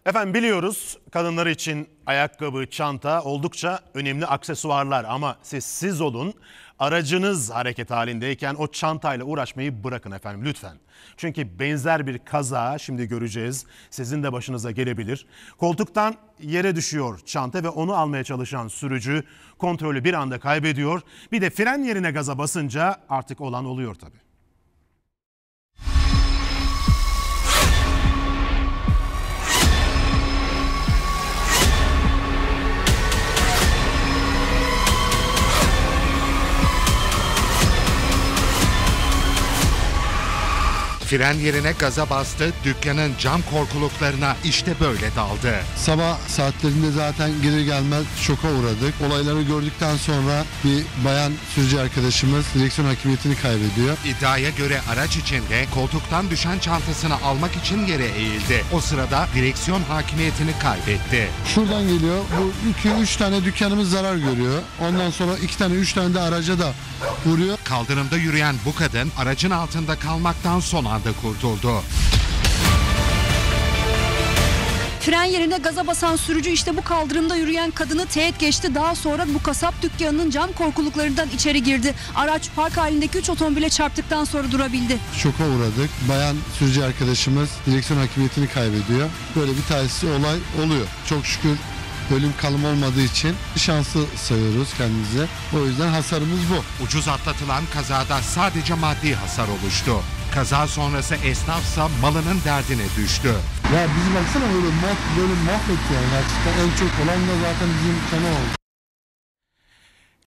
Efendim biliyoruz kadınlar için ayakkabı, çanta oldukça önemli aksesuarlar ama siz olun. Aracınız hareket halindeyken o çantayla uğraşmayı bırakın efendim lütfen. Çünkü benzer bir kaza şimdi göreceğiz. Sizin de başınıza gelebilir. Koltuktan yere düşüyor çanta ve onu almaya çalışan sürücü kontrolü bir anda kaybediyor. Bir de fren yerine gaza basınca artık olan oluyor tabii. Fren yerine gaza bastı, dükkanın cam korkuluklarına işte böyle daldı. Sabah saatlerinde zaten gelir gelmez şoka uğradık. Olayları gördükten sonra bir bayan sürücü arkadaşımız direksiyon hakimiyetini kaybediyor. İddiaya göre araç içinde koltuktan düşen çantasını almak için yere eğildi. O sırada direksiyon hakimiyetini kaybetti. Şuradan geliyor. Bu 2-3 tane dükkanımız zarar görüyor. Ondan sonra 2-3 tane de araca da vuruyor. Kaldırımda yürüyen bu kadın aracın altında kalmaktan son anda kurtuldu. Fren yerine gaza basan sürücü işte bu kaldırımda yürüyen kadını teğet geçti. Daha sonra bu kasap dükkanının cam korkuluklarından içeri girdi. Araç park halindeki 3 otomobile çarptıktan sonra durabildi. Şoka uğradık. Bayan sürücü arkadaşımız direksiyon hakimiyetini kaybediyor. Böyle bir talihsiz olay oluyor. Çok şükür ölüm kalım olmadığı için şanslı sayıyoruz kendimize. O yüzden hasarımız bu. Ucuz atlatılan kazada sadece maddi hasar oluştu. Kaza sonrası esnafsa malının derdine düştü. Ya bizi baksana böyle mahvetti yani. Gerçekten en çok olan da zaten bizim kanal oldu.